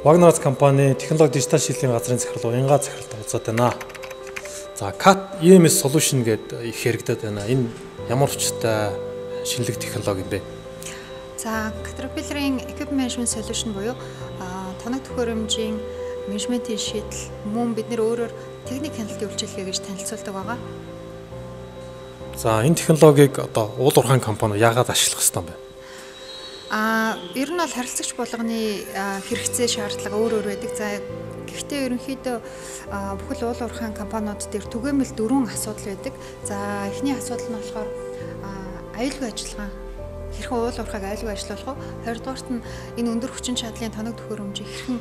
Wagner компани технологи дижитал шилжлийн газрын захирал уянгаа захиралд уулзаад байна. За CAT EMS solution гэдэг их хэрэгдэд байна. Энэ ямар хүчтэй шинэлэг технологи юм бэ? За Caterpillar-ийн equipment management solution буюу тоног төхөөрөмжийн менежментийн шийдэл мөн бид нэр өөрөөр техник хяналтын үйлчилгээ гэж танилцуулдаг байгаа. За энэ технологиг одоо уул уурхайн компани яагаад ашиглах ёстой юм бэ? Ер нь бол харилцагч болгоны хэрэгцээ шаардлага өөр байдаг. За гэхдээ ерөнхийдөө бүхэл уул уурхайн компаниуд дээр түгээмэл 4 асуудал байдаг. За эхний асуудал нь болохоор аюулгүй ажиллагаа. Хэрхэн уул уурхайг аюулгүй ажиллуулах вэ? Хоёрдугаарт нь энэ өндөр хүчин чадлын тоног төхөөрөмжийг хэрхэн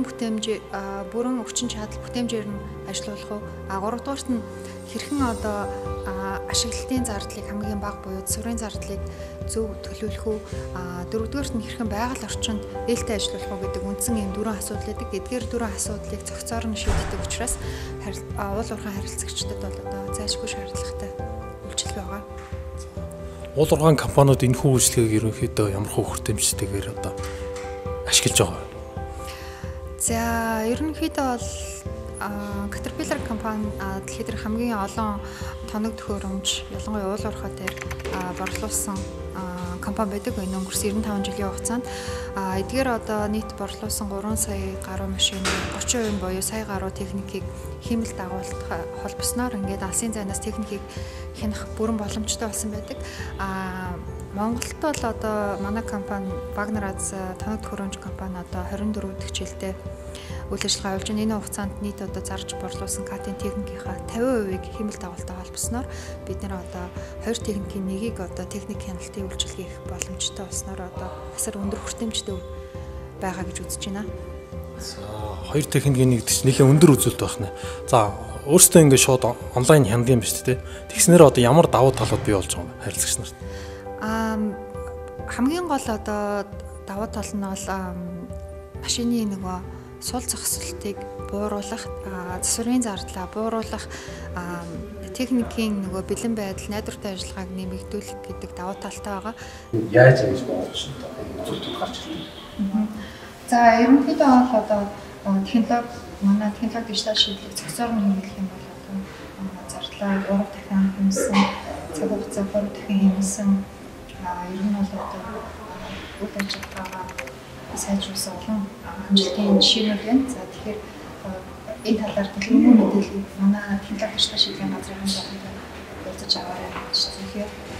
бүрэн хүчин чадал бүтээмжээр нь ажиллуулах вэ? Гуравдугаарт нь хэрхэн одоо ашиглалтын зардлыг хамгийн бага буюу засварын зардлыг зөв төлөвлөх үү? Дөрөвдүгээрт нь хэрхэн байгаль орчинд ээлтэй ажиллах уу гэдэг үндсэн ийм 4 асуудал байдаг. Эдгээр 4 асуудлыг цогцоор нь шийддэг учраас уул уурхайн харилцагчдад бол одоо зайлшгүй шаардлагатай үйлчилгээ байгаа. Уул уурхайн компаниуд энэ хүү үйлчлэгийг ерөнхийдөө ямар хүртээмжтэйгээр одоо ашиглаж байгаа вэ? За ерөнхийдөө бол Caterpillar компани дэлхийд дээрх хамгийн олон тоног төхөөрөмж, ялангуяа уул уурхай дээр борлуулсан компани байдаг энэ өнгөрсөн 95 жилийн хугацаанд. Эдгээр одоо нийт борлуулсан 3 сая гаруй машины 30% буюу сая гаруй техникийг хиймэл дагуулах холбосноор ингээд алсын зайнаас техникийг хянах бүрэн боломжтой болсон байдаг. Монголд бол одоо манай компани Wagner тоног төхөөрөмж компани одоо 24 дэх жилдээ үйл ажиллагаа явуулж байна. Энэ хугацаанд нийт одоо зарж борлуулсан CAT-ийн техникийнхаа 50%-ийг хиймэл дагуултаа холбосноор бид нэр одоо 2 техникийн нэгийг одоо техник хяналтын үйлчилгээ хийх боломжтой болсноор одоо асар өндөр хүртээмжтэй байгаа гэж үзэж байна. За 2 техникийн нэг гэж нэлээд өндөр үзүүлэлт байна. За өөртөө ингээд шууд онлайн хянд юм ба шүү дээ. Тэгснээр одоо ямар давуу талууд бий болж байгаа юм харилцагч нарт? Хамгийн гол одоо давуу тал нь бол машины нөгөө сул зохисолтыг бууруулах, засварын зардлаа бууруулах, техникийн нөгөө бэлэн байдал, найдвартай ажиллагааг нэмэгдүүлэх гэдэг давуу талтай байгаа. Яаж ингэж болох юм бэ? Зүйлүүд гарч ирдэг. За ерөнхийдөө бол одоо манай технологи дижитал шийдлийг цогцоор нь хэмжих юм бол одоо зардлаа 3 дахин хэмжсэн, цаг хугацаа 3 дахин хэмжсэн, ер нь бол одоо үйл ажиллагаагаа сайжруулсан олон амжилтын жишээнүүд байна. За тэгэхээр энэ талаар төлөвлөмж мэдээллийг манай технологи дижитал шийдлийн газрын хамт олонтой уулзаж аваарай гэж зөвлөе.